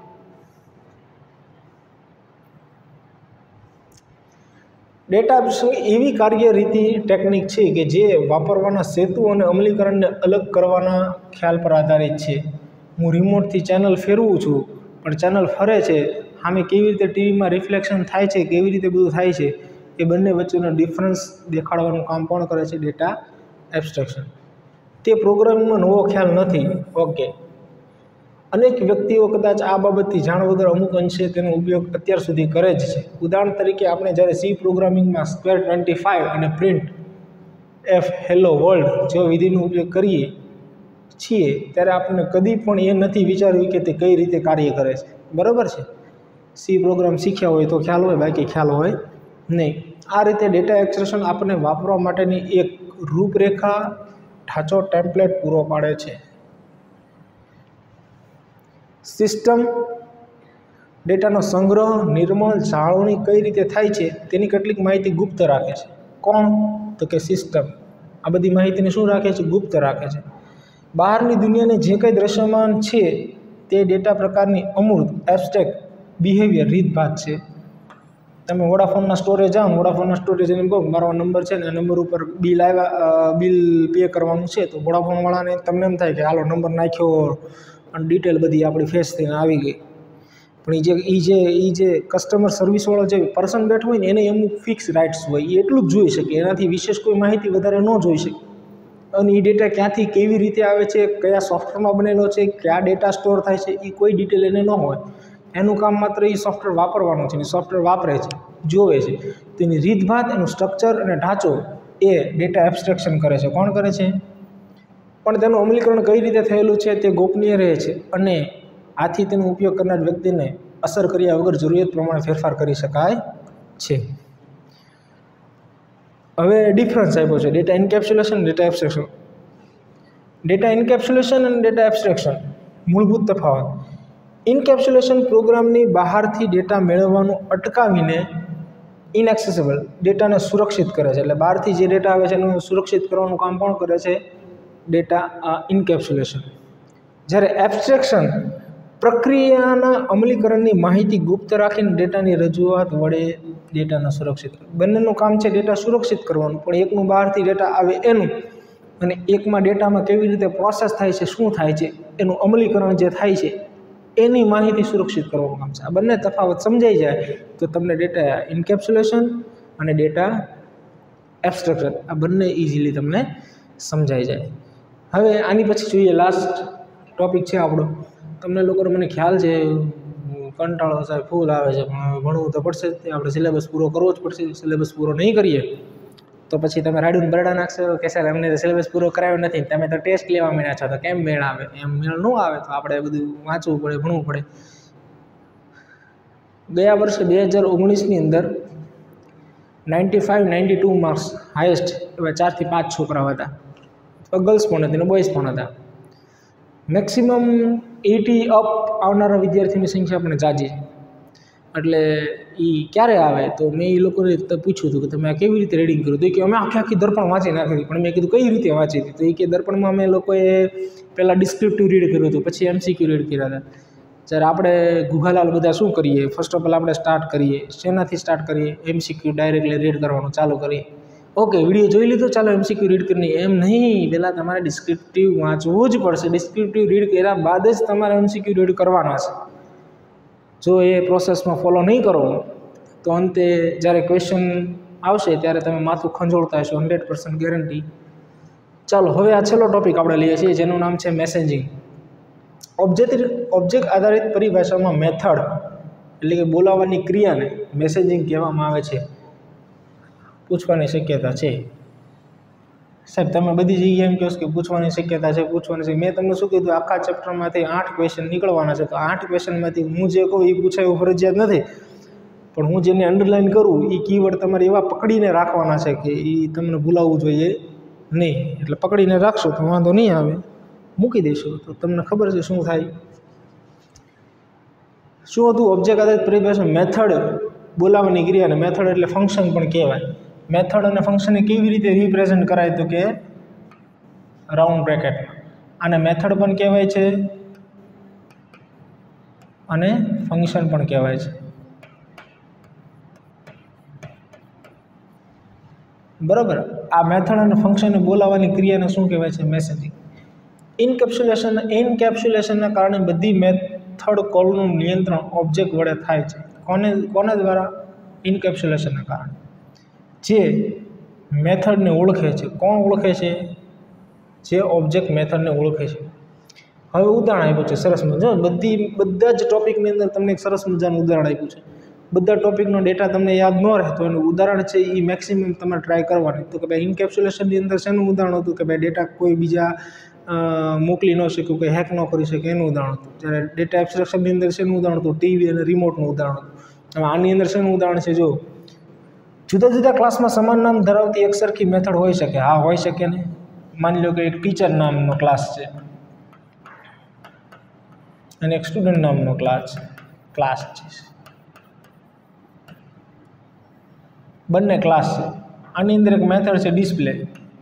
ડેટા એબ્સ્ટ્રેક્શન એવી કાર્યરીતિ ટેકનિક છે કે જે વાપરવાના સેતુ અને અમલીકરણને અલગ કરવાના ખ્યાલ પર આધારિત છે. હું રિમોટથી ચેનલ ફેરવું છું, પણ ચેનલ ફરે છે, સામે કેવી રીતે ટીવીમાં રિફ્લેક્શન થાય છે, કેવી રીતે બધું થાય છે, એ બંને વચ્ચેનો ડિફરન્સ દેખાડવાનું કામ પણ કરે છે ડેટા એબ્સ્ટ્રેક્શન. તે પ્રોગ્રામિંગમાં નવો ખ્યાલ નથી. ઓકે, અનેક વ્યક્તિઓ કદાચ આ બાબતથી જાણ વગર અમુક અંશે તેનો ઉપયોગ અત્યાર સુધી કરે જ છે. ઉદાહરણ તરીકે આપણે જ્યારે સી પ્રોગ્રામિંગમાં સ્ક્વેર ટ્વેન્ટી ફાઇવ અને પ્રિન્ટ એફ હેલો વર્લ્ડ જેવો વિધિનો ઉપયોગ કરીએ છીએ, ત્યારે આપણે કદી પણ એ નથી વિચાર્યું કે તે કઈ રીતે કાર્ય કરે છે. બરાબર છે? સી પ્રોગ્રામ શીખ્યા હોય તો ખ્યાલ હોય, બાકી ખ્યાલ હોય નહીં. આ રીતે ડેટા એબ્સ્ટ્રેક્શન આપણને વાપરવા માટેની એક રૂપરેખા, ઢાંચો, ટેમ્પલેટ પૂરો પાડે છે. સિસ્ટમ ડેટાનો સંગ્રહ, નિર્માણ, જાળવણી કઈ રીતે થાય છે તેની કેટલીક માહિતી ગુપ્ત રાખે છે. કોણ? તો કે સિસ્ટમ. આ બધી માહિતીને શું રાખે છે? ગુપ્ત રાખે છે. બહારની દુનિયાને જે કંઈ દ્રશ્યમાન છે તે ડેટા પ્રકારની અમૂર્ત એબ્સ્ટ્રેક્ટ બિહેવિયર રીતભાત છે. તમે વોડાફોનના સ્ટોરે જાઓ, વોડાફોનના સ્ટોરે જઈને કહો મારો નંબર છે ને આ નંબર ઉપર બિલ આવ્યા, બિલ પે કરવાનું છે, તો વોડાફોનવાળાને તમને એમ થાય કે હાલો નંબર નાખ્યો અને ડિટેલ બધી આપણી ફેસ થઈને આવી ગઈ. પણ એ જે એ જે એ જે કસ્ટમર સર્વિસવાળો જે પર્સન બેઠો હોય ને એને અમુક ફિક્સ રાઇટ્સ હોય, એ એટલું જ જોઈ શકે, એનાથી વિશેષ કોઈ માહિતી વધારે ન જોઈ શકે. અને એ ડેટા ક્યાંથી કેવી રીતે આવે છે, કયા સોફ્ટવેરમાં બનેલો છે, કયા ડેટા સ્ટોર થાય છે, એ કોઈ ડિટેલ એને ન હોય. એનું કામ માત્ર એ સોફ્ટવેર વાપરવાનું છે, એ સોફ્ટવેર વાપરે છે, જોવે છે. તેની રીતભાત, એનું સ્ટ્રક્ચર અને ઢાંચો એ ડેટા એબ્સ્ટ્રેક્શન કરે છે. કોણ કરે છે? પણ તેનું અમલીકરણ કઈ રીતે થયેલું છે તે ગોપનીય રહે છે, અને આથી તેનો ઉપયોગ કરનાર વ્યક્તિને અસર કર્યા વગર જરૂરિયાત પ્રમાણે ફેરફાર કરી શકાય છે. હવે ડિફરન્સ આપ્યો છે data encapsulation, data abstraction. Data encapsulation અને ડેટા એબ્સ્ટ્રેક્શન મૂળભૂત તફાવત. ઇન્કેપ્સ્યુલેશન પ્રોગ્રામની બહારથી ડેટા મેળવવાનું અટકાવીને ઇનએક્સેસિબલ ડેટાને સુરક્ષિત કરે છે. એટલે બહારથી જે ડેટા આવે છે એનું સુરક્ષિત કરવાનું કામ પણ કરે છે ડેટા ઇન્કેપ્સ્યુલેશન. જ્યારે એબ્સ્ટ્રેક્શન પ્રક્રિયાના અમલીકરણની માહિતી ગુપ્ત રાખીને ડેટાની રજૂઆત વડે ડેટાને સુરક્ષિત કરે. બંનેનું કામ છે ડેટા સુરક્ષિત કરવાનું, પણ એકનું બહારથી ડેટા આવે એનું, અને એકમાં ડેટામાં કેવી રીતે પ્રોસેસ થાય છે, શું થાય છે, એનું અમલીકરણ જે થાય છે એની માહિતી સુરક્ષિત કરવાનું કામ છે. આ બંને તફાવત સમજાઈ જાય તો તમને ડેટા ઇન્કેપ્સ્યુલેશન અને ડેટા એબ્સ્ટ્રેક્શન આ બંને ઇઝીલી તમને સમજાઈ જાય. હવે આની પછી જોઈએ લાસ્ટ ટોપિક છે આપણો. તમને લોકોને મને ખ્યાલ છે કંટાળો સાહેબ ફૂલ આવે છે, પણ ભણવું તો પડશે જ. આપણે સિલેબસ પૂરો કરવો જ પડશે. સિલેબસ પૂરો નહીં કરીએ તો પછી તમે રાડુને બરડા નાખશો કે સર અમને તો સિલેબસ પૂરો કરાવ્યો નથી, તમે તો ટેસ્ટ લેવા માંડ્યા છો, તો કેમ મેળ આવે? એમ મેળ ન આવે તો આપણે બધું વાંચવું પડે, ભણવું પડે. ગયા વર્ષે બે હજાર ઓગણીસની અંદર ninety five ninety two marks highest એવા ચારથી પાંચ છોકરાઓ હતા. ગર્લ્સ પણ હતી ને બોયઝ પણ હતા. મેક્સિમમ એટી અપ આવનારા વિદ્યાર્થીની સંખ્યા પણ જાજી. એટલે એ ક્યારે આવે તો મેં એ લોકોને પૂછ્યું હતું કે તમે આ કેવી રીતે રીડિંગ કર્યું? તો કે અમે આખી આખી દર્પણ વાંચી નાખી હતી. પણ મેં કીધું કઈ રીતે વાંચી હતી? તો એ કે દર્પણમાં અમે લોકોએ પહેલાં ડિસ્ક્રિપ્ટિવ રીડ કર્યું હતું, પછી એમસીક્યુ રીડ કર્યા હતા. જ્યારે આપણે ગુહાલાલ બધા શું કરીએ, ફર્સ્ટ ઓફ ઓલ આપણે સ્ટાર્ટ કરીએ, શેનાથી સ્ટાર્ટ કરીએ? એમસીક્યુ ડાયરેક્ટલી રીડ કરવાનું ચાલુ કરીએ. ઓકે, વિડીયો જોઈ લીધો, ચાલો એમસીક્યુ રીડ કરીને. એમ નહીં, પહેલાં તમારે ડિસ્ક્રિપ્ટિવ વાંચવું જ પડશે. ડિસ્ક્રિપ્ટિવ રીડ કર્યા બાદ જ તમારે એમસીક્યુ રીડ કરવાના છે. જો એ પ્રોસેસમાં ફોલો નહીં કરો તો અંતે જ્યારે ક્વેશ્ચન આવશે ત્યારે તમે માથું ખંજોળતા હશો, હંડ્રેડ પર્સન્ટ ગેરંટી. ચાલો હવે આ છેલ્લો ટોપિક આપણે લઈએ છીએ, જેનું નામ છે મેસેજિંગ. ઓબ્જેક્ટ ઓબ્જેક્ટ આધારિત પરિભાષામાં મેથડ એટલે કે બોલાવવાની ક્રિયાને મેસેજિંગ કહેવામાં આવે છે. પૂછવાની શક્યતા છે સાહેબ, તમે બધી જગ્યાએ એમ કહો કે પૂછવાની શક્યતા છે, પૂછવાની છે. મેં તમને શું કીધું? આખા ચેપ્ટરમાંથી આઠ ક્વેશ્ચન નીકળવાના છે, તો આઠ ક્વેશ્ચનમાંથી હું જે કહું એ પૂછાય એવું ફરજિયાત નથી. પણ હું જેને અંડરલાઇન કરું એ કીવર્ડ તમારે એવા પકડીને રાખવાના છે કે એ તમને ભૂલાવવું જોઈએ નહીં. એટલે પકડીને રાખશો તો વાંધો નહીં આવે, મૂકી દેશો તો તમને ખબર છે શું થાય. શું હતું? ઓબ્જેક્ટ આધારિત પરિભાષા મેથડ બોલાવવાની ક્રિયાને મેથડ એટલે ફંક્શન પણ કહેવાય. મેથડ અને ફંક્શનને કેવી રીતે રિપ્રેઝન્ટ કરાય તો કે રાઉન્ડ બ્રેકેટમાં. આને મેથડ પણ કહેવાય છે અને ફંક્શન પણ કહેવાય છે. બરાબર. આ મેથડ અને ફંક્શનને બોલાવવાની ક્રિયાને શું કહેવાય છે? મેસેજિંગ. ઇનકેપ્સ્યુલેશન ઇનકેપ્સ્યુલેશનના કારણે બધી મેથડ કોલનું નિયંત્રણ ઓબ્જેક્ટ વડે થાય છે. કોને કોના દ્વારા? ઇનકેપ્સ્યુલેશનના કારણે. જે મેથડને ઓળખે છે. કોણ ઓળખે છે? જે ઓબ્જેક્ટ મેથડને ઓળખે છે. હવે ઉદાહરણ આપ્યું છે સરસ મજા. બધી બધા જ ટોપિકની અંદર તમને એક સરસ મજાનું ઉદાહરણ આપ્યું છે. બધા ટોપિકનો ડેટા તમને યાદ ન રહે તો એનું ઉદાહરણ છે એ મેક્સિમમ તમારે ટ્રાય કરવાની. તો કે ભાઈ ઇનકેપ્સ્યુલેશનની અંદર શેનું ઉદાહરણ હતું કે ભાઈ ડેટા કોઈ બીજા મોકલી ન શક્યું, કોઈ હેક ન કરી શકે એનું ઉદાહરણ હતું. જ્યારે ડેટા એબ્સ્ટ્રેક્શનની અંદર શેનું ઉદાહરણ હતું? ટીવી અને રિમોટનું ઉદાહરણ હતું. હવે આની અંદર શેનું ઉદાહરણ છે? જો જુદા જુદા ક્લાસમાં સમાન નામ ધરાવતી એક સરખી મેથડ હોઈ શકે. હા, હોઈ શકે ને. માની લો કે એક ટીચર નામનો ક્લાસ છે અને એક સ્ટુડન્ટ નામનો ક્લાસ ક્લાસ છે. બંને ક્લાસ છે. આની અંદર એક મેથડ છે ડિસ્પ્લે.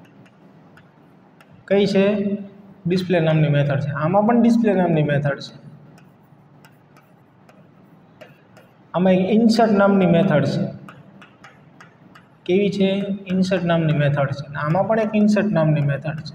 કઈ છે? ડિસ્પ્લે નામની મેથડ છે. આમાં પણ ડિસ્પ્લે નામની મેથડ છે. આમાં એક ઇન્સર્ટ નામની મેથડ છે. કેવી છે? ઇન્સર્ટ નામની મેથડ છે. આમાં પણ એક ઇન્સર્ટ નામની મેથડ છે.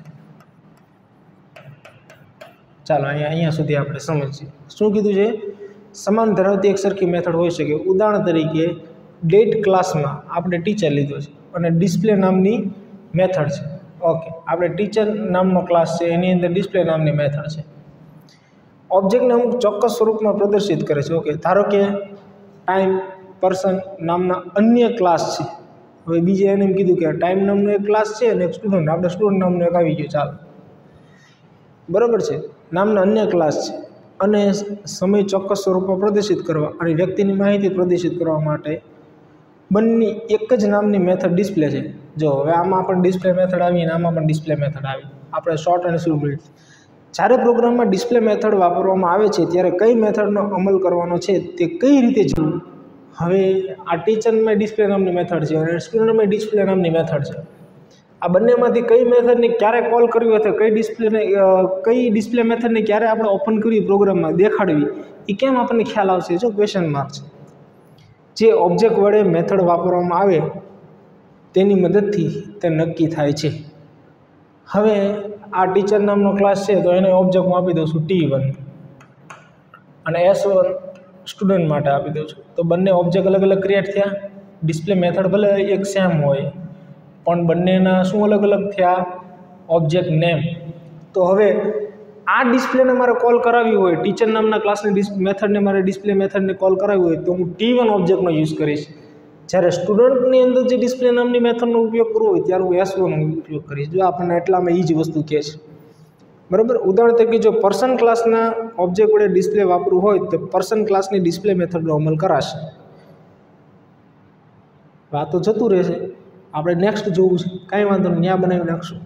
ચાલો અહીંયા અહીંયા સુધી આપણે સમજીએ. શું કીધું છે? સમાન ધરાવતી એક સરખી મેથડ હોઈ શકે. ઉદાહરણ તરીકે ડેટ ક્લાસમાં આપણે ટીચર લીધો છે અને ડિસ્પ્લે નામની મેથડ છે. ઓકે, આપણે ટીચર નામનો ક્લાસ છે એની અંદર ડિસ્પ્લે નામની મેથડ છે. ઓબ્જેક્ટને અમુક ચોક્કસ સ્વરૂપમાં પ્રદર્શિત કરે છે. ઓકે, ધારો કે ટાઈમ પર્સન નામના અન્ય ક્લાસ છે. હવે બીજે એને એમ કીધું કે ટાઈમ નામનો એક ક્લાસ છે અને એક સ્ટુડન્ટ, આપણે સ્ટુડન્ટ નામનો એક આવી ગયો. ચાલો, બરાબર છે. નામના અન્ય ક્લાસ છે અને સમય ચોક્કસ સ્વરૂપમાં પ્રદર્શિત કરવા અને વ્યક્તિની માહિતી પ્રદર્શિત કરવા માટે બંને એક જ નામની મેથડ ડિસ્પ્લે છે. જો હવે આમાં પણ ડિસ્પ્લે મેથડ આવી અને આમાં પણ ડિસ્પ્લે મેથડ આવી. આપણે શોર્ટ અને સ્વીટ. જ્યારે પ્રોગ્રામમાં ડિસ્પ્લે મેથડ વાપરવામાં આવે છે ત્યારે કઈ મેથડનો અમલ કરવાનો છે તે કઈ રીતે જવું? હવે આ ટીચરમાં ડિસ્પ્લે નામની મેથડ છે અને સ્ટુડન્ટમાં ડિસ્પ્લે નામની મેથડ છે. આ બંનેમાંથી કઈ મેથડને ક્યારે કોલ કરવી હોય તો કઈ ડિસ્પ્લેને કઈ ડિસ્પ્લે મેથડને ક્યારે આપણે ઓપન કરવી પ્રોગ્રામમાં દેખાડવી એ કેમ આપણને ખ્યાલ આવશે? જો ક્વેશ્ચન માર્ક છે. જે ઓબ્જેક્ટ વડે મેથડ વાપરવામાં આવે તેની મદદથી તે નક્કી થાય છે. હવે આ ટીચર નામનો ક્લાસ છે તો એને ઓબ્જેક્ટ હું આપી દઉં છું ટી વન અને એસ વન સ્ટુડન્ટ માટે આપી દઉં છું. તો બંને ઓબ્જેક્ટ અલગ અલગ ક્રિએટ થયા. ડિસ્પ્લે મેથડ ભલે એક સેમ હોય પણ બંનેના શું અલગ અલગ થયા? Object name. તો હવે આ ડિસ્પ્લેને મારે કોલ કરાવી હોય, ટીચર નામના ક્લાસની મેથડને મારે ડિસ્પ્લે મેથડને કોલ કરાવી હોય તો હું ટી વન ઓબ્જેક્ટનો યુઝ કરીશ. જ્યારે સ્ટુડન્ટની અંદર જે ડિસ્પ્લે નામની મેથડનો ઉપયોગ કરવો હોય ત્યારે હું એસ વનનો ઉપયોગ કરીશ. જો આપણને એટલામાં એ જ વસ્તુ કહે છે. બરાબર. ઉદાહરણ તરીકે જો પર્સન ક્લાસના ઓબ્જેક્ટ વડે ડિસ્પ્લે વાપરવું હોય તો પર્સન ક્લાસની ડિસ્પ્લે મેથડનો અમલ કરાશે. વાતો જતું રહેશે. આપણે નેક્સ્ટ જોવું છે, કાંઈ વાંધો નહીં, ત્યાં બનાવી નાખશું.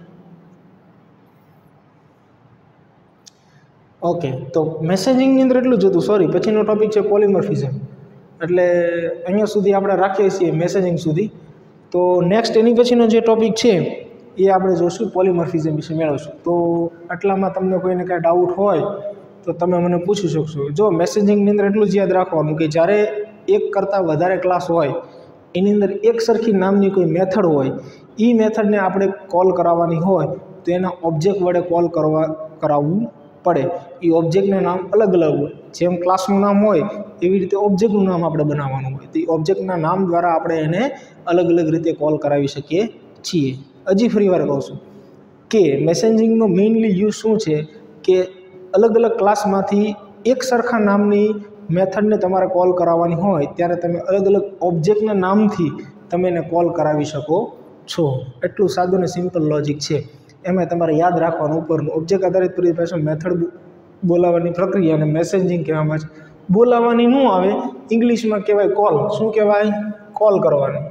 ઓકે, તો મેસેજિંગની અંદર એટલું જ હતું. સોરી, પછીનો ટોપિક છે પોલિમોર્ફિઝમ. એટલે અહીંયા સુધી આપણે રાખીએ છીએ મેસેજિંગ સુધી. તો નેક્સ્ટ એની પછીનો જે ટોપિક છે એ આપણે જોઈશું, પોલિમોર્ફિઝમ વિશે મેળવશું. તો આટલામાં તમને કોઈને કાંઈ ડાઉટ હોય તો તમે મને પૂછી શકશો. જો મેસેજિંગની અંદર એટલું જ યાદ રાખવાનું કે જ્યારે એક કરતાં વધારે ક્લાસ હોય એની અંદર એક સરખી નામની કોઈ મેથડ હોય, એ મેથડને આપણે કોલ કરાવવાની હોય તો એના ઓબ્જેક્ટ વડે કોલ કરવા કરાવવું પડે. એ ઓબ્જેક્ટનું નામ અલગ અલગ હોય. જેમ ક્લાસનું નામ હોય એવી રીતે ઓબ્જેક્ટનું નામ આપણે બનાવવાનું હોય. તો એ ઓબ્જેક્ટના નામ દ્વારા આપણે એને અલગ અલગ રીતે કોલ કરાવી શકીએ છીએ. હજી ફરી વાર કહું છું કે મેસેજિંગનો મેઇનલી યુઝ શું છે કે અલગ અલગ ક્લાસમાંથી એક સરખા નામની મેથડને તમારે કોલ કરાવવાની હોય ત્યારે તમે અલગ અલગ ઓબ્જેક્ટના નામથી તમે એને કોલ કરાવી શકો છો. એટલું સાદું ને સિમ્પલ લોજિક છે. એમાં તમારે યાદ રાખવાનું ઉપરનું ઓબ્જેક્ટ આધારિત પરિભાષા મેથડ બોલાવવાની પ્રક્રિયાને મેસેજિંગ કહેવામાં છે. બોલાવવાની ન આવે, ઇંગ્લિશમાં કહેવાય કોલ. શું કહેવાય? કોલ કરવાની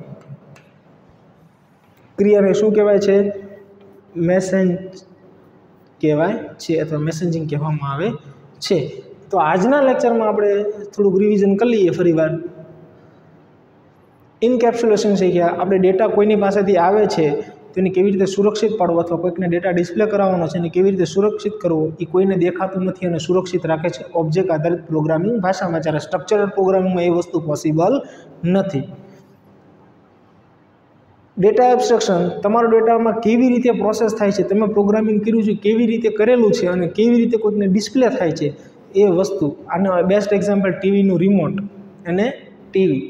ક્રિયાને શું કહેવાય છે? મેસેજ કહેવાય છે અથવા મેસેજિંગ કહેવામાં આવે છે. તો આજના લેક્ચરમાં આપણે થોડુંક રિવિઝન કરી લઈએ ફરીવાર. ઇનકેપ્સ્યુલેશન શીખ્યા આપણે. ડેટા કોઈની પાસેથી આવે છે તો એને કેવી રીતે સુરક્ષિત પાડવો, અથવા કોઈકને ડેટા ડિસ્પ્લે કરાવવાનો છે એને કેવી રીતે સુરક્ષિત કરવો, એ કોઈને દેખાતું નથી અને સુરક્ષિત રાખે છે ઓબ્જેક્ટ આધારિત પ્રોગ્રામિંગ ભાષામાં. જ્યારે સ્ટ્રક્ચરલ પ્રોગ્રામિંગમાં એ વસ્તુ પોસિબલ નથી. ડેટા એબ્સ્ટ્રેક્શન, તમારો ડેટામાં કેવી રીતે પ્રોસેસ થાય છે, તમે પ્રોગ્રામિંગ કર્યું છે કેવી રીતે કરેલું છે અને કેવી રીતે કોઈકને ડિસ્પ્લે થાય છે એ વસ્તુ. આનો બેસ્ટ એક્ઝામ્પલ ટીવીનું રિમોટ અને ટીવી.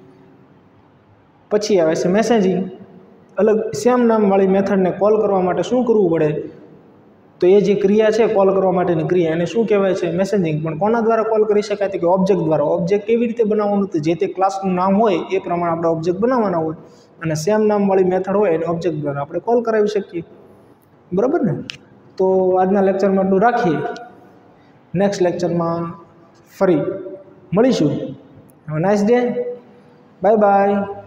પછી આવે છે મેસેજિંગ. અલગ સેમ નામવાળી મેથડને કોલ કરવા માટે શું કરવું પડે? તો એ જે ક્રિયા છે કોલ કરવા માટેની ક્રિયા, એને શું કહેવાય છે? મેસેજિંગ. પણ કોના દ્વારા કોલ કરી શકાય? કે ઓબ્જેક્ટ દ્વારા. ઓબ્જેક્ટ કેવી રીતે બનાવવાનું? તો જે તે ક્લાસનું નામ હોય એ પ્રમાણે આપણે ઓબ્જેક્ટ બનાવવાના હોય, અને સેમ નામવાળી મેથડ હોય એને ઓબ્જેક્ટ દ્વારા આપણે કોલ કરાવી શકીએ. બરાબર ને? તો આજના લેક્ચરમાં એટલું રાખીએ. નેક્સ્ટ લેક્ચરમાં ફરી મળીશું. Have a nice day. Bye by.